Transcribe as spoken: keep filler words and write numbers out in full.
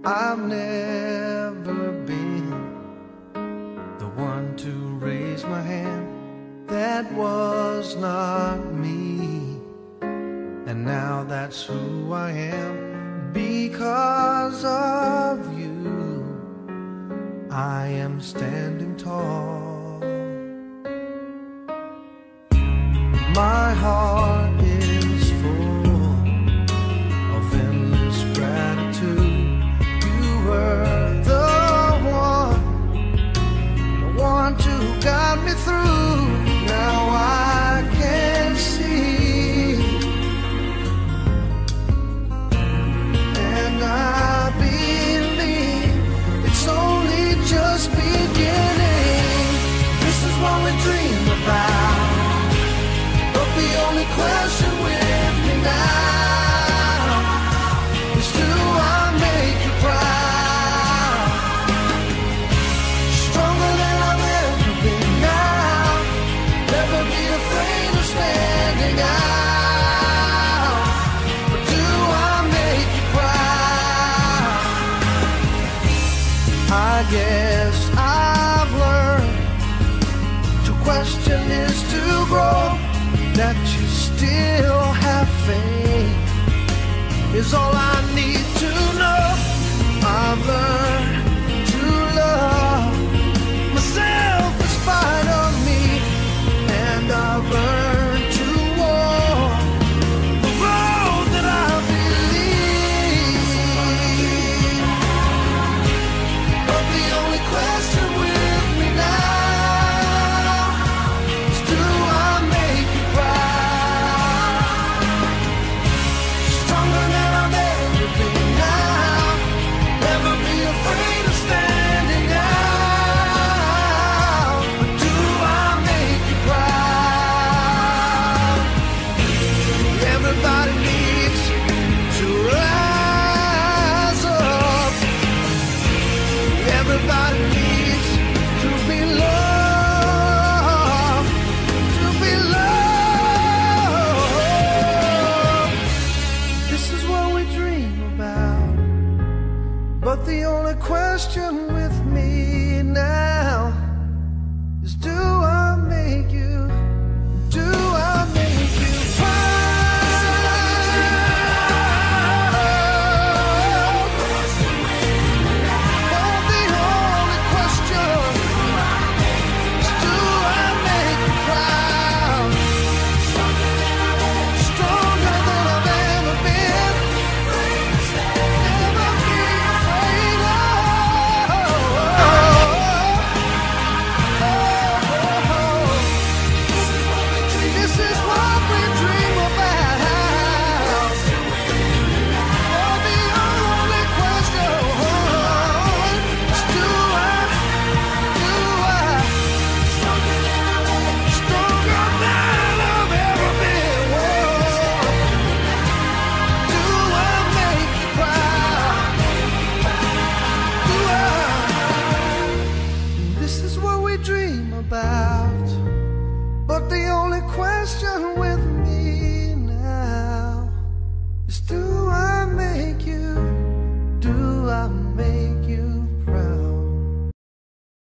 I've never been the one to raise my hand. That was not me, and now that's who I am. Because of you, I am standing tall. My heart is full of endless gratitude. You were the one, the one to guide me through. Now I can see, and I believe it's only just beginning. This is what we dream about, but the only question with me now is, do I make you proud? Stronger than I've ever been now. Never be afraid of standing out. But do I make you proud? I guess I've learned to question is to grow. That you still have faith is all I need to know. I've learned to love myself in spite of me, and I've learned to walk the road that I believe. But the only question with me now is, do I make you proud? Stronger than I've ever been now. Never be afraid of standing out. But do I make you proud? Everybody needs to rise up. Everybody needs to be loved, to be loved. This is what we dream about, but the only question we